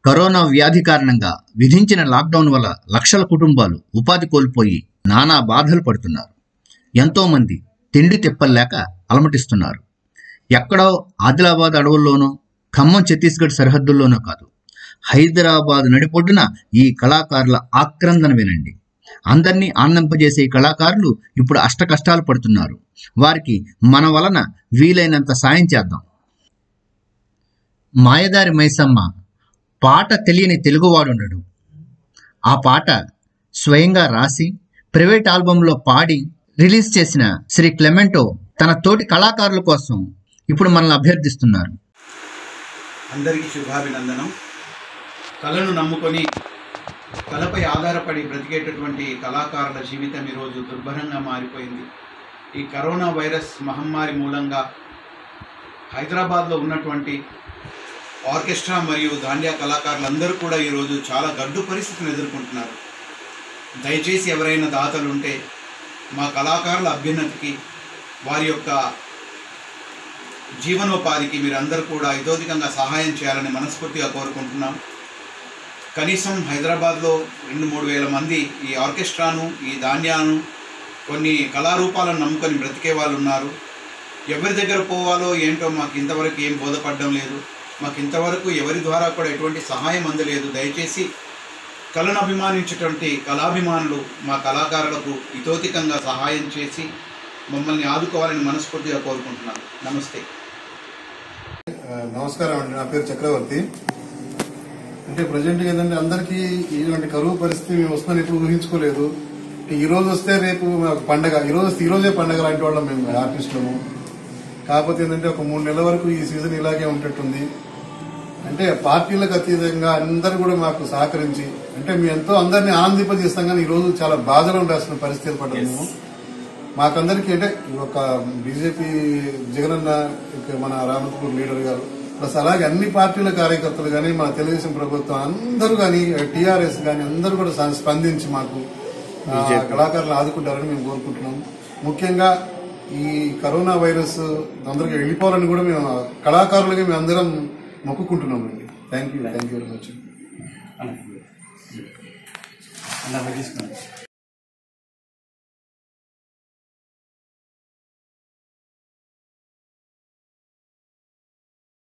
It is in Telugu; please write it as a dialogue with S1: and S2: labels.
S1: కరోనా వ్యాధి కారణంగా విధించిన లాక్డౌన్ వల్ల లక్షల కుటుంబాలు ఉపాధి కోల్పోయి నానా బాధలు పడుతున్నారు. ఎంతోమంది తిండి తిప్పలేక అలమటిస్తున్నారు. ఎక్కడో ఆదిలాబాద్ అడవుల్లోనో, ఖమ్మం ఛత్తీస్గఢ్ సరిహద్దుల్లోనో కాదు, హైదరాబాద్ నడిపొడ్డున ఈ కళాకారుల ఆక్రందన వినండి. అందరినీ ఆనందింపజేసే ఈ కళాకారులు ఇప్పుడు అష్ట కష్టాలు పడుతున్నారు. వారికి మన వలన వీలైనంత సాయం చేద్దాం. మాయదారి మైసమ్మ పాట తెలియని తెలుగువాడుండడు. ఆ పాట స్వయంగా రాసి ప్రైవేట్ ఆల్బంలో పాడి రిలీజ్ చేసిన శ్రీ క్లెమెంటో తన తోటి కళాకారుల కోసం ఇప్పుడు మనల్ని అభ్యర్థిస్తున్నారు.
S2: అందరికీ శుభాభినందనం. కళను నమ్ముకొని కళపై ఆధారపడి బ్రతికేటటువంటి కళాకారుల జీవితం ఈరోజు దుర్భరంగా మారిపోయింది. ఈ కరోనా వైరస్ మహమ్మారి మూలంగా హైదరాబాద్లో ఉన్నటువంటి ఆర్కెస్ట్రా మరియు దాండియా కళాకారులందరూ కూడా ఈరోజు చాలా గడ్డు పరిస్థితిని ఎదుర్కొంటున్నారు. దయచేసి ఎవరైనా దాతలు ఉంటే మా కళాకారుల అభ్యున్నతికి, వారి యొక్క జీవనోపాధికి మీరందరూ కూడా ఇతోధికంగా సహాయం చేయాలని మనస్ఫూర్తిగా కోరుకుంటున్నాం. కనీసం హైదరాబాద్లో 2-3 వేల మంది ఈ ఆర్కెస్ట్రాను, ఈ ధాన్యాను, కొన్ని కళారూపాలను నమ్ముకొని బ్రతికే వాళ్ళు ఉన్నారు. ఎవరి దగ్గర పోవాలో ఏంటో మాకు ఇంతవరకు ఏం బోధపడడం లేదు. మాకు ఇంతవరకు ఎవరి ద్వారా కూడా ఎటువంటి సహాయం అందలేదు. దయచేసి కళను అభిమానించేటువంటి కళాభిమానులు మా కళాకారులకు ఇతోధికంగా సహాయం చేసి మమ్మల్ని ఆదుకోవాలని మనస్ఫూర్తిగా కోరుకుంటున్నాను. నమస్తే.
S3: నమస్కారం అండి. నా పేరు చక్రవర్తి. అంటే ప్రజెంట్ ఏంటంటే అందరికీ ఇటువంటి కరువు పరిస్థితి మేము వస్తుందని ఎప్పుడు ఊహించుకోలేదు. ఈ రోజు వస్తే రేపు పండగ, ఈ రోజే పండగ లాంటి వాళ్ళం మేము ఆర్టిస్టులము. కాకపోతే ఏంటంటే ఒక 3 నెలల వరకు ఈ సీజన్ ఇలాగే ఉంటట్టుంది. అంటే పార్టీలకు అతీతంగా అందరూ కూడా మాకు సహకరించి, అంటే మేము ఎంతో అందరినీ ఆనందింపజేస్తాం, కానీ ఈ రోజు చాలా బాధలో ఉండాల్సిన పరిస్థితి పడ్డాము మేము. మాకందరికీ అంటే ఒక బీజేపీ జగనన్న, మన రామపూర్ లీడర్ గారు, ప్లస్ అలాగే అన్ని పార్టీల కార్యకర్తలు కానీ, మన తెలుగుదేశం ప్రభుత్వం అందరూ కానీ, టీఆర్ఎస్ కానీ అందరూ కూడా స్పందించి మాకు కళాకారులు ఆదుకుంటారని మేము కోరుకుంటున్నాం. ముఖ్యంగా ఈ కరోనా వైరస్ అందరికీ వెళ్ళిపోవాలని కూడా మేము కళాకారులుగా మేము అందరం మొక్కుకుంటున్నామండి. Thank you very much.